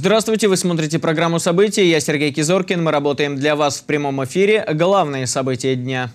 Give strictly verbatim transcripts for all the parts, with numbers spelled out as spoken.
Здравствуйте, вы смотрите программу «События». Я Сергей Кизоркин. Мы работаем для вас в прямом эфире. Главные события дня.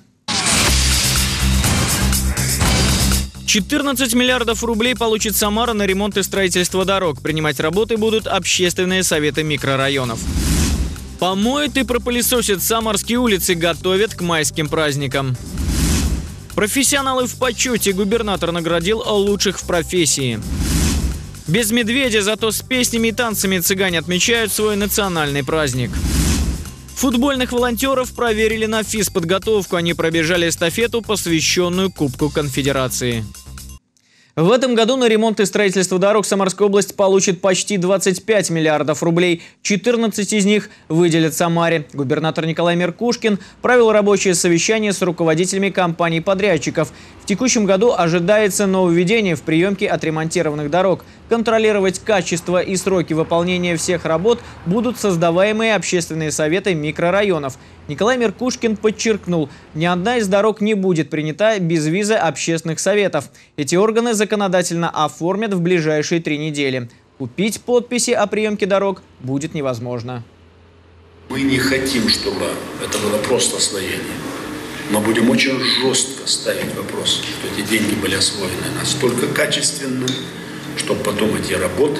четырнадцать миллиардов рублей получит Самара на ремонт и строительство дорог. Принимать работы будут общественные советы микрорайонов. Помоют и пропылесосят самарские улицы, готовят к майским праздникам. Профессионалы в почете. Губернатор наградил лучших в профессии. Без медведя, зато с песнями и танцами цыгане отмечают свой национальный праздник. Футбольных волонтеров проверили на физподготовку. Они пробежали эстафету, посвященную Кубку Конфедерации. В этом году на ремонт и строительство дорог Самарская область получит почти двадцать пять миллиардов рублей. четырнадцать из них выделят Самаре. Губернатор Николай Меркушкин провел рабочее совещание с руководителями компаний-подрядчиков. В текущем году ожидается нововведение в приемке отремонтированных дорог. Контролировать качество и сроки выполнения всех работ будут создаваемые общественные советы микрорайонов. Николай Меркушкин подчеркнул, ни одна из дорог не будет принята без визы общественных советов. Эти органы законодательно оформят в ближайшие три недели. Купить подписи о приемке дорог будет невозможно. Мы не хотим, чтобы это было просто освоение. Но будем очень жестко ставить вопрос, что эти деньги были освоены настолько качественно, чтобы потом эти работы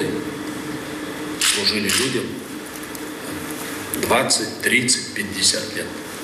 служили людям двадцать, тридцать, пятьдесят лет.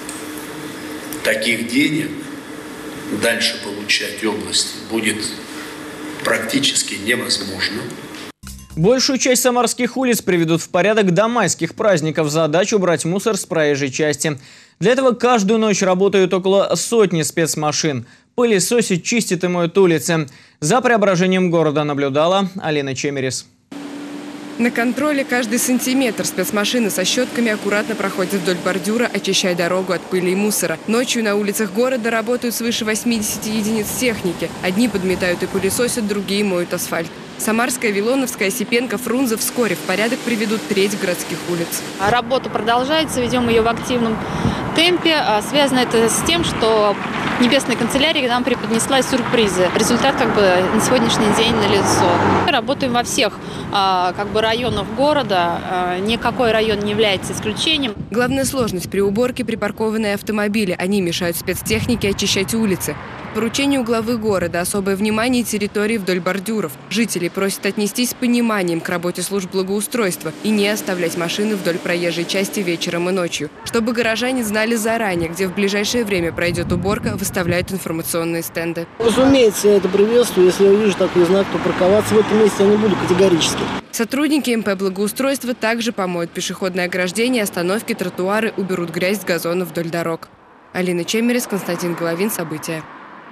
Таких денег дальше получать области будет практически невозможно. Большую часть самарских улиц приведут в порядок до майских праздников. Задача убрать мусор с проезжей части. Для этого каждую ночь работают около сотни спецмашин. Пылесосят, чистят и моют улицы. За преображением города наблюдала Алина Чемерис. На контроле каждый сантиметр. Спецмашины со щетками аккуратно проходят вдоль бордюра, очищая дорогу от пыли и мусора. Ночью на улицах города работают свыше восьмидесяти единиц техники. Одни подметают и пылесосят, другие моют асфальт. Самарская, Вилоновская, Осипенко, Фрунзе вскоре в порядок приведут треть городских улиц. Работа продолжается, ведем ее в активном темпе. Связано это с тем, что Небесная канцелярия нам преподнесла сюрпризы. Результат как бы на сегодняшний день налицо. Мы работаем во всех как бы районах города. Никакой район не является исключением. Главная сложность при уборке – припаркованные автомобили. Они мешают спецтехнике очищать улицы. По поручению главы города особое внимание территории вдоль бордюров. Жители просят отнестись с пониманием к работе служб благоустройства и не оставлять машины вдоль проезжей части вечером и ночью. Чтобы горожане знали заранее, где в ближайшее время пройдет уборка, выставляют информационные стенды. Разумеется, я это приветствую. Если я увижу такой знак, то парковаться в этом месте я не буду категорически. Сотрудники эм пэ благоустройства также помоют пешеходное ограждение, остановки, тротуары, уберут грязь с газонов вдоль дорог. Алина Чемерис, Константин Головин. События.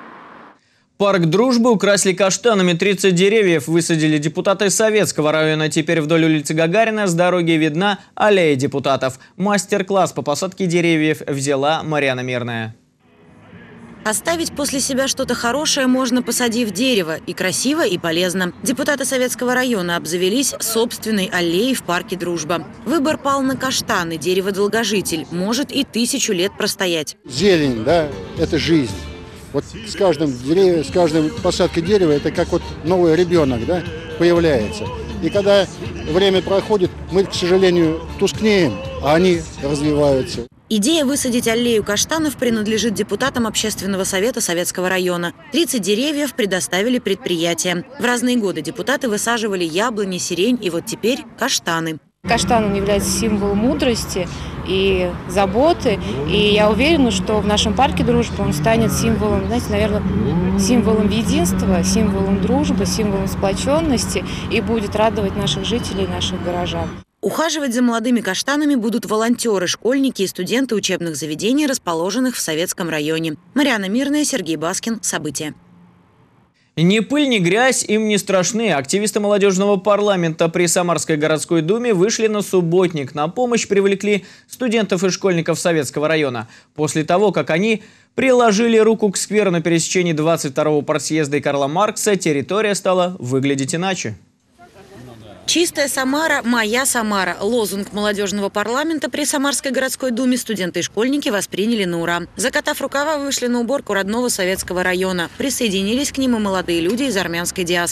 Парк Дружбы украсили каштанами. тридцать деревьев высадили депутаты Советского района. Теперь вдоль улицы Гагарина с дороги видна аллея депутатов. Мастер-класс по посадке деревьев взяла Марьяна Мирная. Оставить после себя что-то хорошее можно, посадив дерево. И красиво, и полезно. Депутаты Советского района обзавелись собственной аллеей в парке Дружба. Выбор пал на каштаны. Дерево-долгожитель. Может и тысячу лет простоять. Зелень, да, это жизнь. Вот с каждым деревьем, с каждой посадкой дерева это как вот новый ребенок, да, появляется. И когда время проходит, мы, к сожалению, тускнеем, а они развиваются. Идея высадить аллею каштанов принадлежит депутатам Общественного совета Советского района. тридцать деревьев предоставили предприятия. В разные годы депутаты высаживали яблони, сирень и вот теперь каштаны. Каштан он является символом мудрости и заботы. И я уверена, что в нашем парке Дружбы он станет символом, знаете, наверное, символом единства, символом дружбы, символом сплоченности и будет радовать наших жителей, наших горожан. Ухаживать за молодыми каштанами будут волонтеры, школьники и студенты учебных заведений, расположенных в Советском районе. Марьяна Мирная, Сергей Баскин. События. Ни пыль, ни грязь им не страшны. Активисты молодежного парламента при Самарской городской думе вышли на субботник. На помощь привлекли студентов и школьников Советского района. После того, как они приложили руку к скверу на пересечении двадцать второго партсъезда и Карла Маркса, территория стала выглядеть иначе. «Чистая Самара – моя Самара» – лозунг молодежного парламента при Самарской городской думе студенты и школьники восприняли на ура. Закатав рукава, вышли на уборку родного Советского района. Присоединились к ним и молодые люди из армянской диаспоры.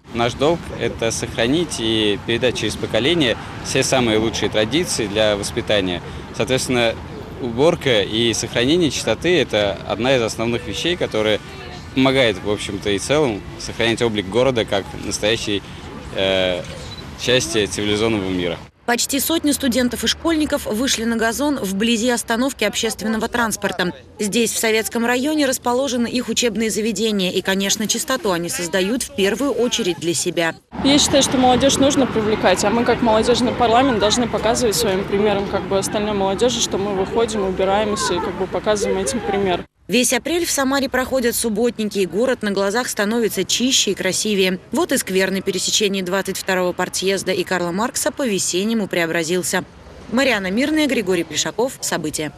Наш долг – это сохранить и передать через поколение все самые лучшие традиции для воспитания. Соответственно, уборка и сохранение чистоты – это одна из основных вещей, которая помогает, в общем-то и целом, сохранять облик города как настоящей э, части цивилизованного мира. Почти сотни студентов и школьников вышли на газон вблизи остановки общественного транспорта. Здесь, в Советском районе, расположены их учебные заведения. И, конечно, чистоту они создают в первую очередь для себя. Я считаю, что молодежь нужно привлекать, а мы, как молодежный парламент, должны показывать своим примером как бы остальной молодежи, что мы выходим, убираемся и как бы показываем этим пример. Весь апрель в Самаре проходят субботники, и город на глазах становится чище и красивее. Вот и сквер на пересечении двадцать второго партсъезда и Карла Маркса по-весеннему преобразился. Марьяна Мирная, Григорий Плешаков. События.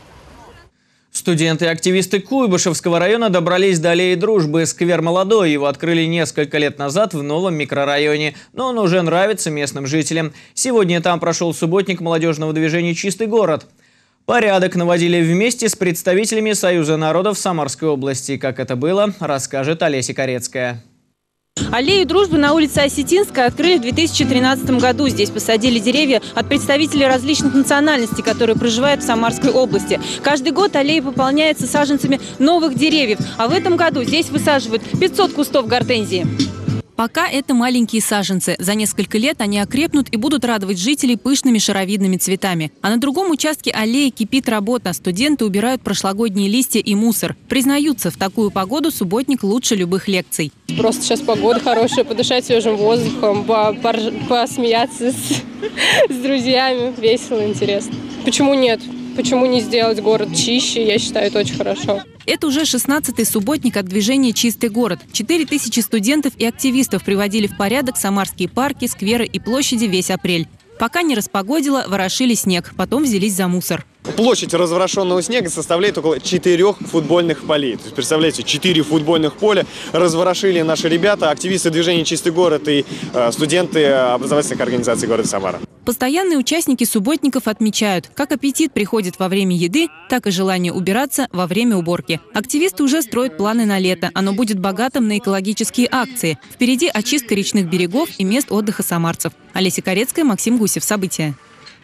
Студенты и активисты Куйбышевского района добрались до аллеи Дружбы. Сквер молодой, его открыли несколько лет назад в новом микрорайоне, но он уже нравится местным жителям. Сегодня там прошел субботник молодежного движения «Чистый город». Порядок наводили вместе с представителями Союза народов Самарской области. Как это было, расскажет Олеся Корецкая. Аллею Дружбы на улице Осетинская открыли в две тысячи тринадцатом году. Здесь посадили деревья от представителей различных национальностей, которые проживают в Самарской области. Каждый год аллея пополняется саженцами новых деревьев. А в этом году здесь высаживают пятьсот кустов гортензии. Пока это маленькие саженцы. За несколько лет они окрепнут и будут радовать жителей пышными шаровидными цветами. А на другом участке аллеи кипит работа. Студенты убирают прошлогодние листья и мусор. Признаются, в такую погоду субботник лучше любых лекций. Просто сейчас погода хорошая, подышать свежим воздухом, посмеяться с, с друзьями. Весело, интересно. Почему нет? Почему не сделать город чище? Я считаю, это очень хорошо. Это уже шестнадцатый субботник от движения «Чистый город». Четыре тысячи студентов и активистов приводили в порядок самарские парки, скверы и площади весь апрель. Пока не распогодило, ворошили снег, потом взялись за мусор. Площадь разворошенного снега составляет около четырех футбольных полей. То есть, представляете, четыре футбольных поля разворошили наши ребята, активисты движения «Чистый город» и э, студенты образовательных организаций города Самара. Постоянные участники субботников отмечают, как аппетит приходит во время еды, так и желание убираться во время уборки. Активисты уже строят планы на лето. Оно будет богатым на экологические акции. Впереди очистка речных берегов и мест отдыха самарцев. Олеся Корецкая, Максим Гусев. События.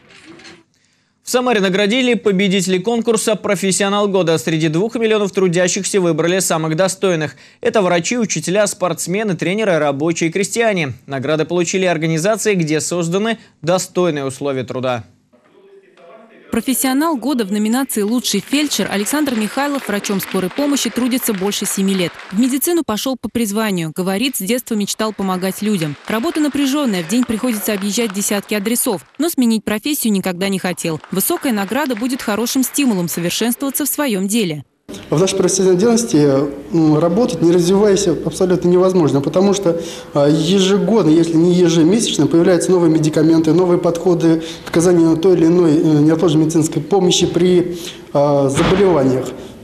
В Самаре наградили победителей конкурса «Профессионал года». Среди двух миллионов трудящихся выбрали самых достойных. Это врачи, учителя, спортсмены, тренеры, рабочие и крестьяне. Награды получили организации, где созданы достойные условия труда. Профессионал года в номинации «Лучший фельдшер» Александр Михайлов врачом скорой помощи трудится больше семи лет. В медицину пошел по призванию. Говорит, с детства мечтал помогать людям. Работа напряженная, в день приходится объезжать десятки адресов. Но сменить профессию никогда не хотел. Высокая награда будет хорошим стимулом совершенствоваться в своем деле. В нашей профессиональной деятельности работать, не развиваясь, абсолютно невозможно, потому что ежегодно, если не ежемесячно, появляются новые медикаменты, новые подходы к оказанию той или иной неотложной медицинской помощи при заболеваниях.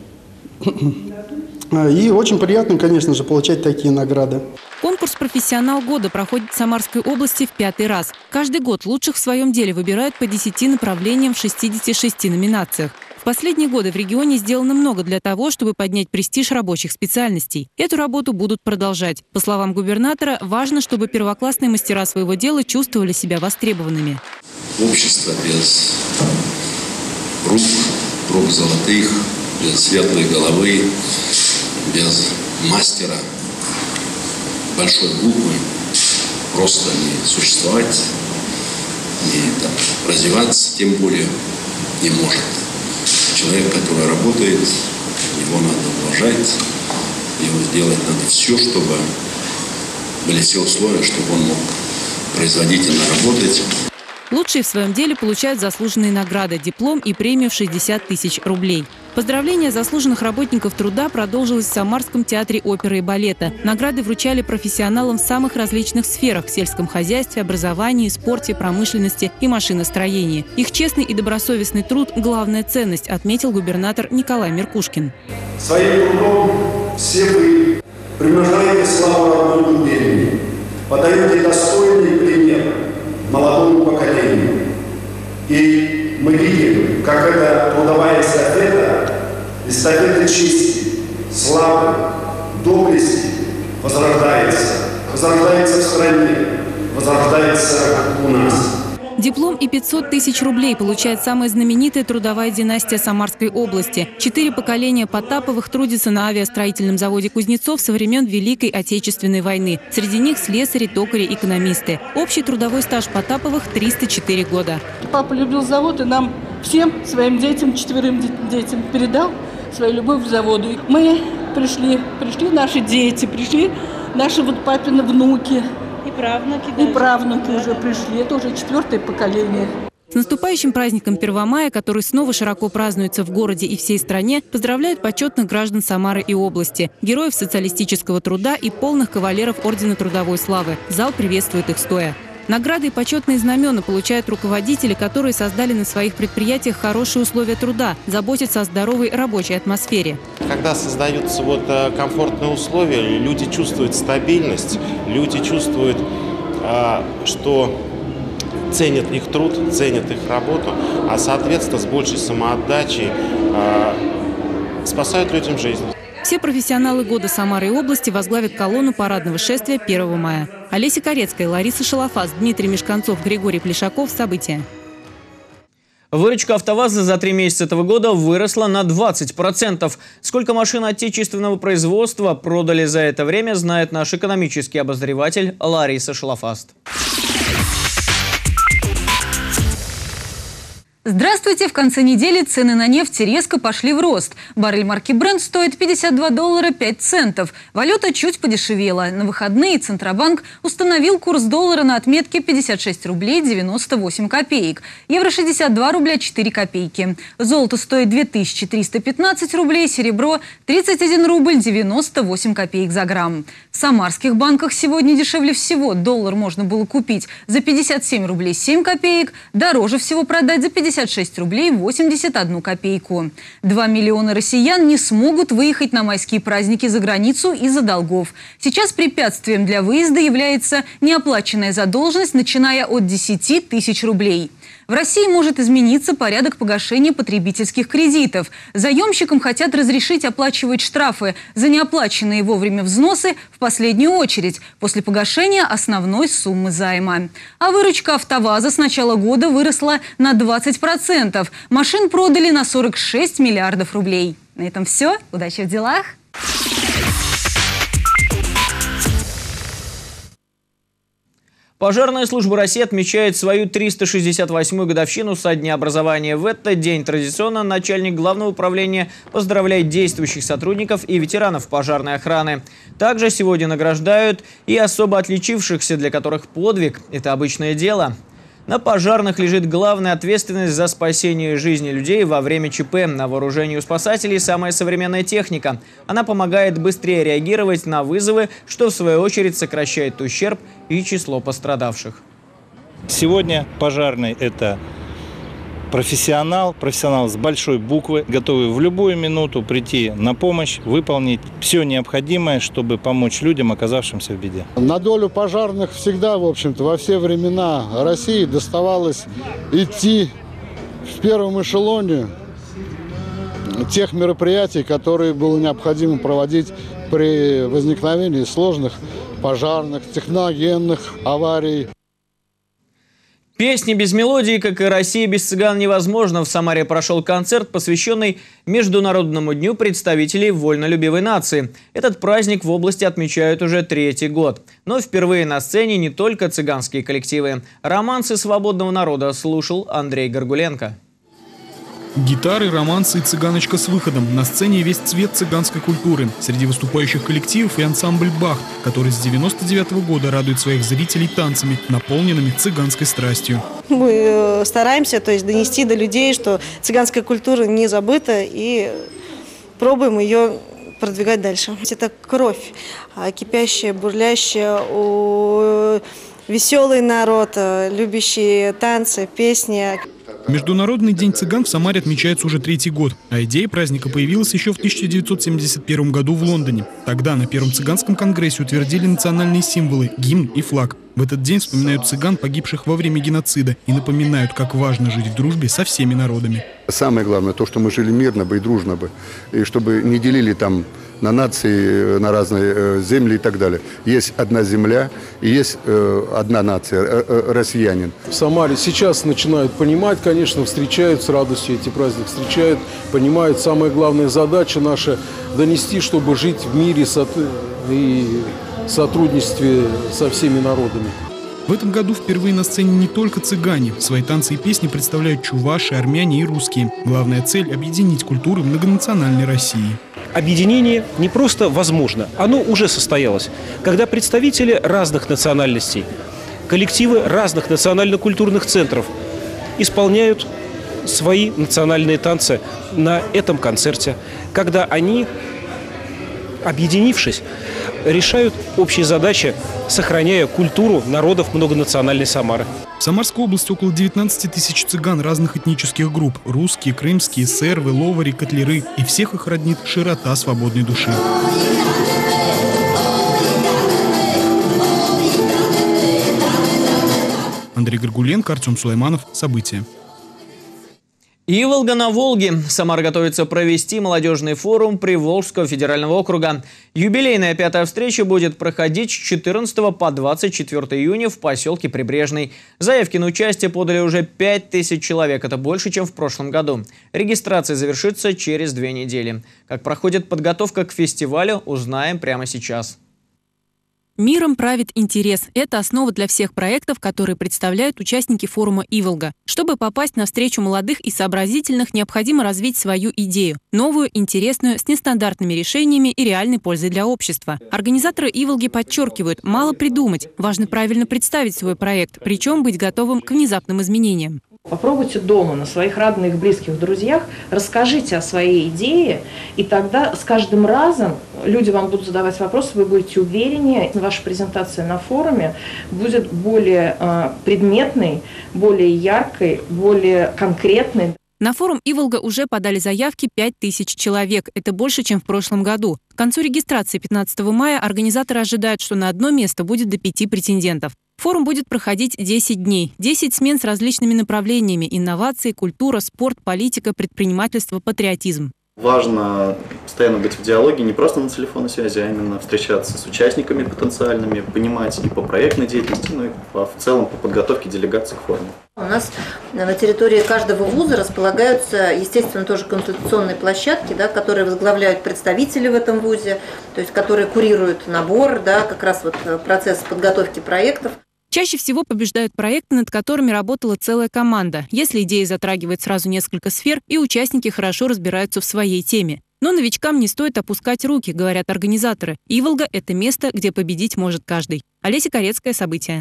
И очень приятно, конечно же, получать такие награды. Конкурс «Профессионал года» проходит в Самарской области в пятый раз. Каждый год лучших в своем деле выбирают по десяти направлениям в шестидесяти шести номинациях. В последние годы в регионе сделано много для того, чтобы поднять престиж рабочих специальностей. Эту работу будут продолжать. По словам губернатора, важно, чтобы первоклассные мастера своего дела чувствовали себя востребованными. Общество без рук, рук золотых, без светлой головы, без мастера большой буквы просто не существовать, не там, развиваться, тем более не может. Человек, который работает, его надо уважать, его делать надо все, чтобы были все условия, чтобы он мог производительно работать. Лучшие в своем деле получают заслуженные награды, диплом и премию в шестьдесят тысяч рублей. Поздравления заслуженных работников труда продолжилось в Самарском театре оперы и балета. Награды вручали профессионалам в самых различных сферах – в сельском хозяйстве, образовании, спорте, промышленности и машиностроении. Их честный и добросовестный труд – главная ценность, отметил губернатор Николай Меркушкин. Своим трудом все вы примножаете славу родной губернии, подаете достойный пример молодому поколению. И мы видим, как эта трудовая эстафета, эстафета чести, славы, доблести возрождается. возрождается в стране, возрождается у нас. Диплом и пятьсот тысяч рублей получает самая знаменитая трудовая династия Самарской области. Четыре поколения Потаповых трудятся на авиастроительном заводе «Кузнецов» со времен Великой Отечественной войны. Среди них слесари, токари, экономисты. Общий трудовой стаж Потаповых – триста четыре года. Папа любил завод и нам всем, своим детям, четверым детям передал свою любовь к заводу. Мы пришли, пришли наши дети, пришли наши вот папины внуки. И правнуки. И правнуки уже пришли. Это уже четвертое поколение. С наступающим праздником Первомая, который снова широко празднуется в городе и всей стране, поздравляют почетных граждан Самары и области, героев социалистического труда и полных кавалеров Ордена Трудовой Славы. Зал приветствует их стоя. Награды и почетные знамена получают руководители, которые создали на своих предприятиях хорошие условия труда, заботятся о здоровой рабочей атмосфере. Когда создаются вот комфортные условия, люди чувствуют стабильность, люди чувствуют, что ценят их труд, ценят их работу, а соответственно с большей самоотдачей спасают людям жизнь. Все профессионалы года Самары и области возглавят колонну парадного шествия первого мая. Олеся Корецкая, Лариса Шалафас, Дмитрий Мешканцов, Григорий Плешаков. События. Выручка «АвтоВАЗа» за три месяца этого года выросла на двадцать процентов. Сколько машин отечественного производства продали за это время, знает наш экономический обозреватель Лариса Шалафаст. Здравствуйте! В конце недели цены на нефть резко пошли в рост. Баррель марки Brent стоит пятьдесят два доллара пять центов. Валюта чуть подешевела. На выходные Центробанк установил курс доллара на отметке пятьдесят шесть рублей девяносто восемь копеек. Евро шестьдесят два рубля четыре копейки. Золото стоит две тысячи триста пятнадцать рублей, серебро тридцать один рубль девяносто восемь копеек за грамм. В самарских банках сегодня дешевле всего. Доллар можно было купить за пятьдесят семь рублей семь копеек, дороже всего продать за пятьдесят шесть рублей восемьдесят одну копейку. Два миллиона россиян не смогут выехать на майские праздники за границу из-за долгов. Сейчас препятствием для выезда является неоплаченная задолженность, начиная от десяти тысяч рублей. В России может измениться порядок погашения потребительских кредитов. Заемщикам хотят разрешить оплачивать штрафы за неоплаченные вовремя взносы в последнюю очередь, после погашения основной суммы займа. А выручка «АвтоВАЗа» с начала года выросла на двадцать процентов. Машин продали на сорок шесть миллиардов рублей. На этом все. Удачи в делах! Пожарная служба России отмечает свою триста шестьдесят восьмую годовщину со дня образования. В этот день традиционно начальник главного управления поздравляет действующих сотрудников и ветеранов пожарной охраны. Также сегодня награждают и особо отличившихся, для которых подвиг – это обычное дело. На пожарных лежит главная ответственность за спасение жизни людей во время ЧП. На вооружении у спасателей самая современная техника. Она помогает быстрее реагировать на вызовы, что в свою очередь сокращает ущерб и число пострадавших. Сегодня пожарный – это профессионал, профессионал с большой буквы, готовый в любую минуту прийти на помощь, выполнить все необходимое, чтобы помочь людям, оказавшимся в беде. На долю пожарных всегда, в общем-то, во все времена России доставалось идти в первом эшелоне тех мероприятий, которые было необходимо проводить при возникновении сложных пожарных, техногенных аварий. Песни без мелодии, как и Россия без цыган, невозможно. В Самаре прошел концерт, посвященный Международному дню представителей вольнолюбивой нации. Этот праздник в области отмечают уже третий год. Но впервые на сцене не только цыганские коллективы. Романсы свободного народа слушал Андрей Горгуленко. Гитары, романсы и цыганочка с выходом. На сцене весь цвет цыганской культуры. Среди выступающих коллективов и ансамбль «Бах», который с девяносто девятого года радует своих зрителей танцами, наполненными цыганской страстью. Мы стараемся, то есть, донести до людей, что цыганская культура не забыта, и пробуем ее продвигать дальше. Это кровь, кипящая, бурлящая, веселый народ, любящий танцы, песни. Международный день цыган в Самаре отмечается уже третий год, а идея праздника появилась еще в тысяча девятьсот семьдесят первом году в Лондоне. Тогда на Первом цыганском конгрессе утвердили национальные символы, гимн и флаг. В этот день вспоминают цыган, погибших во время геноцида, и напоминают, как важно жить в дружбе со всеми народами. Самое главное, то, что мы жили мирно бы и дружно бы, и чтобы не делили там на нации, на разные земли и так далее. Есть одна земля и есть одна нация, россиянин. В Самаре сейчас начинают понимать, конечно, встречают с радостью эти праздники, встречают, понимают. Самая главная задача наша – донести, чтобы жить в мире и сотрудничестве со всеми народами. В этом году впервые на сцене не только цыгане. Свои танцы и песни представляют чуваши, армяне и русские. Главная цель – объединить культуры многонациональной России. Объединение не просто возможно, оно уже состоялось, когда представители разных национальностей, коллективы разных национально-культурных центров исполняют свои национальные танцы на этом концерте, когда они, объединившись, решают общие задачи, сохраняя культуру народов многонациональной Самары. В Самарской области около девятнадцати тысяч цыган разных этнических групп. Русские, крымские, сервы, ловари, котляры. И всех их роднит широта свободной души. Андрей Горгуленко, Артем Сулайманов. События. Иволга на Волге. Самара готовится провести молодежный форум Приволжского федерального округа. Юбилейная пятая встреча будет проходить с четырнадцатого по двадцать четвёртое июня в поселке Прибрежный. Заявки на участие подали уже пять тысяч человек. Это больше, чем в прошлом году. Регистрация завершится через две недели. Как проходит подготовка к фестивалю, узнаем прямо сейчас. Миром правит интерес. Это основа для всех проектов, которые представляют участники форума «Иволга». Чтобы попасть на встречу молодых и сообразительных, необходимо развить свою идею. Новую, интересную, с нестандартными решениями и реальной пользой для общества. Организаторы «Иволги» подчеркивают, мало придумать. Важно правильно представить свой проект, причем быть готовым к внезапным изменениям. Попробуйте дома, на своих родных, близких, друзьях, расскажите о своей идее, и тогда с каждым разом люди вам будут задавать вопросы, вы будете увереннее, ваша презентация на форуме будет более э, предметной, более яркой, более конкретной. На форум «Иволга» уже подали заявки пять тысяч человек. Это больше, чем в прошлом году. К концу регистрации пятнадцатого мая организаторы ожидают, что на одно место будет до пяти претендентов. Форум будет проходить десять дней. десять смен с различными направлениями – инновации, культура, спорт, политика, предпринимательство, патриотизм. Важно постоянно быть в диалоге, не просто на телефонной связи, а именно встречаться с участниками потенциальными, понимать и по проектной деятельности, ну и в целом по подготовке делегаций к форуму. У нас на территории каждого вуза располагаются, естественно, тоже консультационные площадки, да, которые возглавляют представители в этом вузе, то есть которые курируют набор, да, как раз вот процесс подготовки проектов. Чаще всего побеждают проекты, над которыми работала целая команда, если идея затрагивает сразу несколько сфер и участники хорошо разбираются в своей теме. Но новичкам не стоит опускать руки, говорят организаторы. Иволга – это место, где победить может каждый. Олеся Корецкая, события.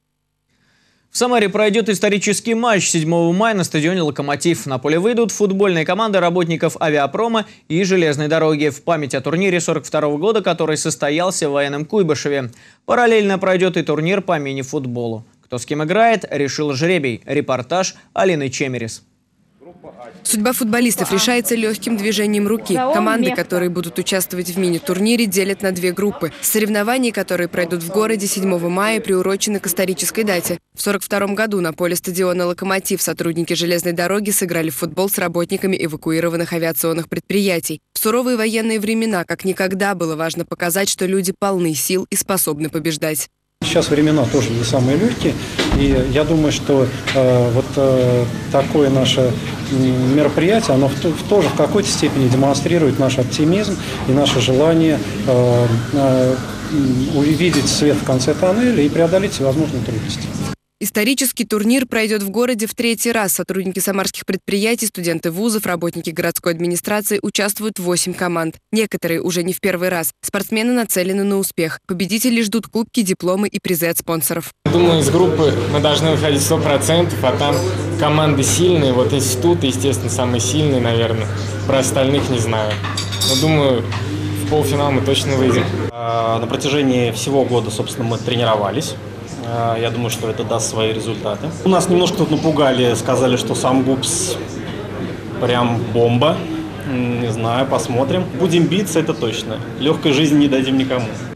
В Самаре пройдет исторический матч седьмого мая на стадионе «Локомотив». На поле выйдут футбольные команды работников авиапрома и железной дороги в память о турнире сорок второго года, который состоялся в военном Куйбышеве. Параллельно пройдет и турнир по мини-футболу. Кто с кем играет, решил жребий. Репортаж Алины Чемерис. Судьба футболистов решается легким движением руки. Команды, которые будут участвовать в мини-турнире, делят на две группы. Соревнования, которые пройдут в городе седьмого мая, приурочены к исторической дате. В сорок втором году на поле стадиона «Локомотив» сотрудники железной дороги сыграли в футбол с работниками эвакуированных авиационных предприятий. В суровые военные времена, как никогда, было важно показать, что люди полны сил и способны побеждать. Сейчас времена тоже не самые легкие, и я думаю, что э, вот э, такое наше мероприятие, оно в, в, тоже в какой-то степени демонстрирует наш оптимизм и наше желание э, э, увидеть свет в конце тоннеля и преодолеть всевозможные трудности. Исторический турнир пройдет в городе в третий раз. Сотрудники самарских предприятий, студенты вузов, работники городской администрации участвуют в восемь команд. Некоторые уже не в первый раз. Спортсмены нацелены на успех. Победители ждут кубки, дипломы и призы от спонсоров. Думаю, из группы мы должны выходить сто процентов, а там команды сильные. Вот институт, естественно, самый сильный, наверное. Про остальных не знаю. Но думаю, в полуфинал мы точно выйдем. На протяжении всего года, собственно, мы тренировались. Я думаю, что это даст свои результаты. У нас немножко тут напугали, сказали, что сам ГУПС прям бомба. Не знаю, посмотрим. Будем биться, это точно. Легкой жизни не дадим никому.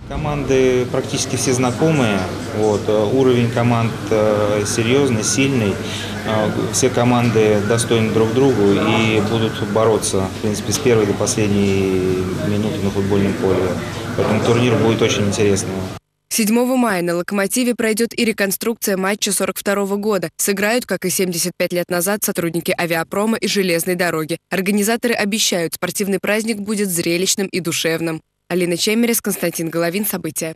Команды практически все знакомые. Вот, уровень команд серьезный, сильный. Все команды достойны друг другу и будут бороться, в принципе, с первой до последней минуты на футбольном поле. Поэтому турнир будет очень интересным. седьмого мая на «Локомотиве» пройдет и реконструкция матча сорок второго года. Сыграют, как и семьдесят пять лет назад, сотрудники авиапрома и железной дороги. Организаторы обещают, спортивный праздник будет зрелищным и душевным. Алина Чемерес, Константин Головин. События.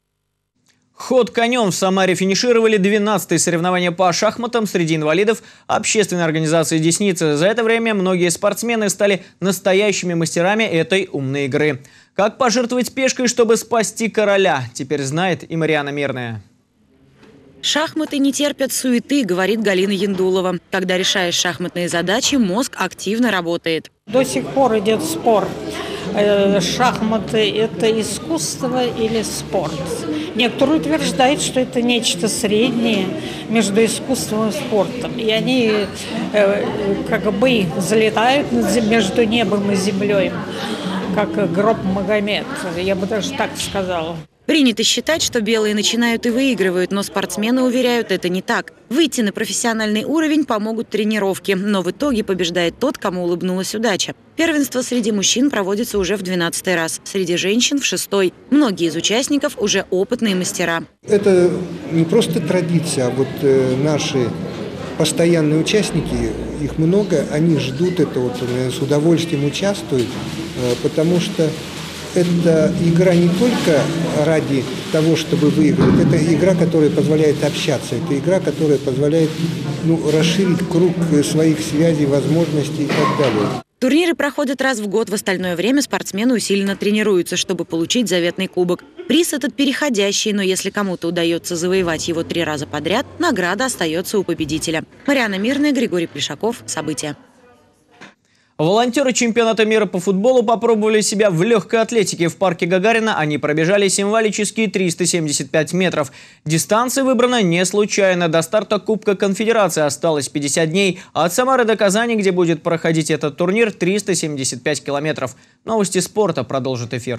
Ход конем. В Самаре финишировали двенадцатые соревнования по шахматам среди инвалидов общественной организации «Десница». За это время многие спортсмены стали настоящими мастерами этой умной игры. Как пожертвовать пешкой, чтобы спасти короля, теперь знает и Марьяна Мирная. Шахматы не терпят суеты, говорит Галина Яндулова. Когда решаешь шахматные задачи, мозг активно работает. До сих пор идет спор. Шахматы – это искусство или спорт? Некоторые утверждают, что это нечто среднее между искусством и спортом. И они как бы залетают между небом и землей, как гроб Магомед. Я бы даже так сказала. Принято считать, что белые начинают и выигрывают, но спортсмены уверяют, это не так. Выйти на профессиональный уровень помогут тренировки, но в итоге побеждает тот, кому улыбнулась удача. Первенство среди мужчин проводится уже в двенадцатый раз, среди женщин – в шестой. Многие из участников уже опытные мастера. Это не просто традиция, а вот э, наши постоянные участники, их много, они ждут это, вот, с удовольствием участвуют, э, потому что это игра не только ради того, чтобы выиграть, это игра, которая позволяет общаться, это игра, которая позволяет ну, расширить круг своих связей, возможностей и так далее. Турниры проходят раз в год, в остальное время спортсмены усиленно тренируются, чтобы получить заветный кубок. Приз этот переходящий, но если кому-то удается завоевать его три раза подряд, награда остается у победителя. Марьяна Мирная, Григорий Плешаков. События. Волонтеры чемпионата мира по футболу попробовали себя в легкой атлетике. В парке Гагарина они пробежали символические триста семьдесят пять метров. Дистанция выбрана не случайно. До старта Кубка Конфедерации осталось пятьдесят дней. А от Самары до Казани, где будет проходить этот турнир, триста семьдесят пять километров. Новости спорта продолжит эфир.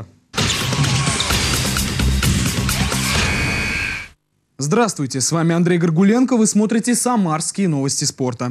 Здравствуйте, с вами Андрей Горгуленко. Вы смотрите «Самарские новости спорта».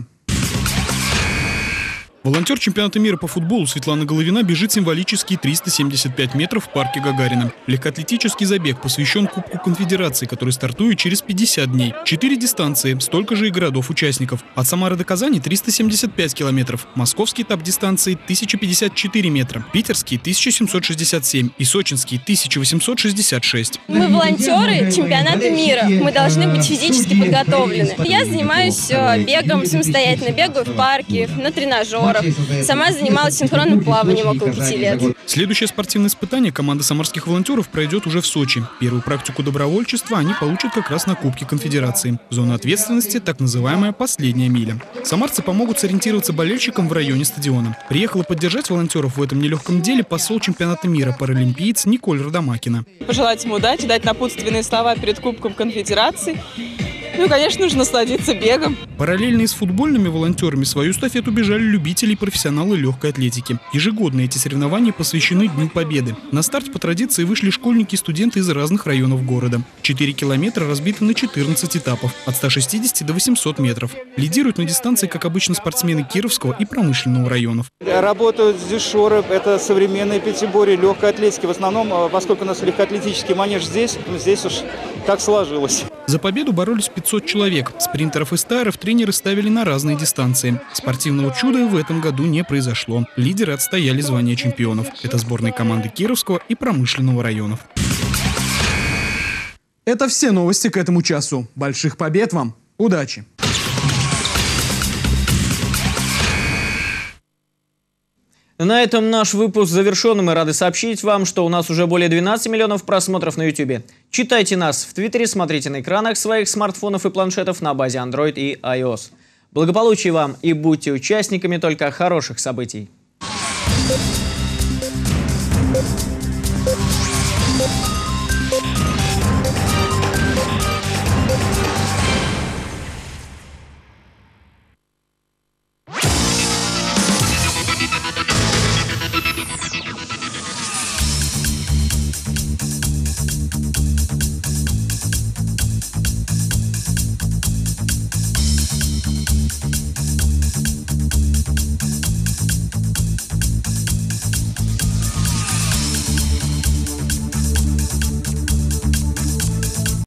Волонтер чемпионата мира по футболу Светлана Головина бежит символические триста семьдесят пять метров в парке Гагарина. Легкоатлетический забег посвящен Кубку Конфедерации, который стартует через пятьдесят дней. Четыре дистанции, столько же и городов-участников. От Самары до Казани триста семьдесят пять километров. Московский этап дистанции тысяча пятьдесят четыре метра. Питерский тысяча семьсот шестьдесят семь и сочинский тысяча восемьсот шестьдесят шесть. Мы волонтеры чемпионата мира. Мы должны быть физически подготовлены. Я занимаюсь бегом самостоятельно, бегаю в парке, на тренажерах. Сама занималась синхронным плаванием около пяти лет. Следующее спортивное испытание команда самарских волонтеров пройдет уже в Сочи. Первую практику добровольчества они получат как раз на Кубке Конфедерации. Зона ответственности – так называемая последняя миля. Самарцы помогут сориентироваться болельщикам в районе стадиона. Приехала поддержать волонтеров в этом нелегком деле посол чемпионата мира, паралимпиец Николь Родомакина. Пожелать ему удачи, дать напутственные слова перед Кубком Конфедерации. Ну и, конечно, нужно насладиться бегом. Параллельно и с футбольными волонтерами свою эстафету бежали любители и профессионалы легкой атлетики. Ежегодно эти соревнования посвящены Дню Победы. На старт по традиции вышли школьники и студенты из разных районов города. Четыре километра разбиты на четырнадцать этапов, от ста шестидесяти до восьмисот метров. Лидируют на дистанции, как обычно, спортсмены Кировского и Промышленного районов. Работают здесь шоры, это современные пятиборья, легкой атлетики. В основном, поскольку у нас легкоатлетический манеж здесь, здесь уж так сложилось. За победу боролись пятьсот человек. Спринтеров и стайеров тренеры ставили на разные дистанции. Спортивного чуда в этом году не произошло. Лидеры отстояли звание чемпионов. Это сборные команды Кировского и Промышленного районов. Это все новости к этому часу. Больших побед вам! Удачи! На этом наш выпуск завершен. Мы рады сообщить вам, что у нас уже более двенадцати миллионов просмотров на ютубе. Читайте нас в Твиттере, смотрите на экранах своих смартфонов и планшетов на базе Android и iOS. Благополучия вам и будьте участниками только хороших событий.